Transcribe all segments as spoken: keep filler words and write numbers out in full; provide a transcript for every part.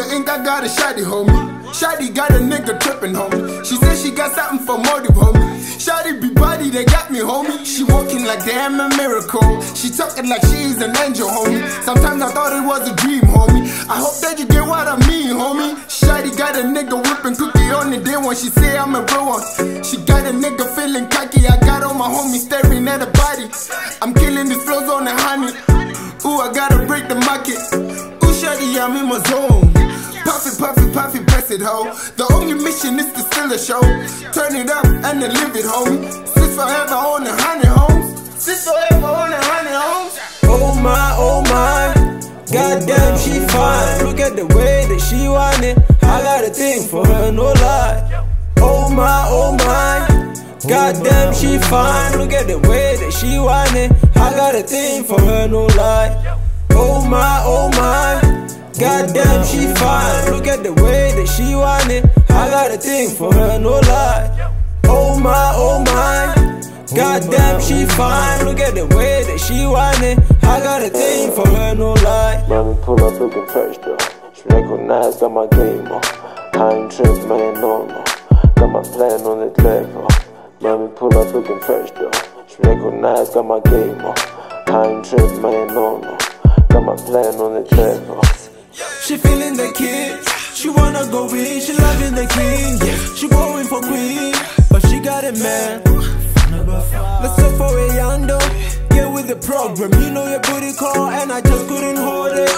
Wilo Ink, I got a shawty, homie. Shawty got a nigga trippin', homie. She said she got something for motive, homie. Shawty be body, they got me, homie. She walking like damn a miracle. She talking like she's an angel, homie. Sometimes I thought it was a dream, homie. I hope that you get what I mean, homie. Shawty got a nigga whipping cookie on the day when she say I'm a real one. She got a nigga feeling cocky. I got all my homies staring at her body. I'm killing these flows on the honey. Ooh, I gotta break the market. Ooh, shawty, I'm in my zone. Puffy, puffy, puffy, press it, ho. The only mission is to steal a show. Turn it up and then live it, homie. Sit forever on the honey homes. Sit forever on the honey homes. Oh my, oh my, goddamn she fine. Look at the way that she want it. I got a thing for her, no lie. Oh my, oh my, goddamn she fine. Look at the way that she want it. I got a thing for her, no lie. Oh my, oh my, goddamn she fine. Look at the way that she want it. I got a thing for her, no lie. Oh my, oh my, goddamn she fine. Look at the way that she want it. I got a thing for her, no lie. Mommy pull up looking fresh though. She recognize, got my game on. I ain't tripped, man, no more. Got my plan on the level. Mommy pull up looking fresh though. She recognize, got my game on. I ain't tripped, man, no more. Got my plan on the level. She feeling the kid, she wanna go in, she loving the king, yeah. She going for queen, but she got a man. Let's go for a yando, get with the program. You know your booty call and I just couldn't hold it.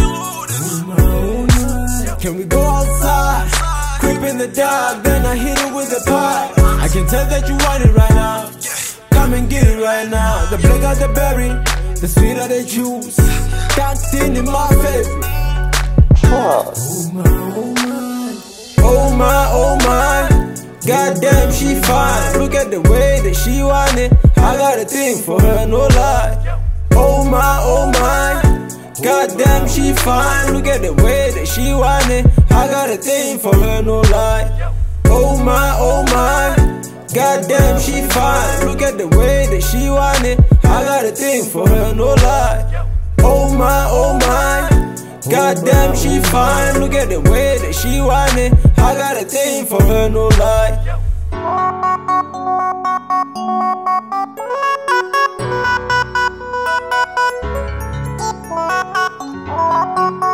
Can we go outside, creep in the dark, then I hit it with the pie. I can tell that you want it right now, come and get it right now. The black of the berry, the sweet of the juice, that thing in my favorite. Oh my, oh my, oh my, oh my, goddamn she fine. Look at the way that she want it. I got a thing for her, no lie. Oh my, oh my, goddamn she fine. Look at the way that she want it. I got a thing for her, no lie. Oh my, oh my, goddamn she fine. Look at the way that she want it. I got a thing for her, no lie. Oh my, oh my, goddamn she fine. Look at the way that she want it. I got a thing for her, no lie. Oh,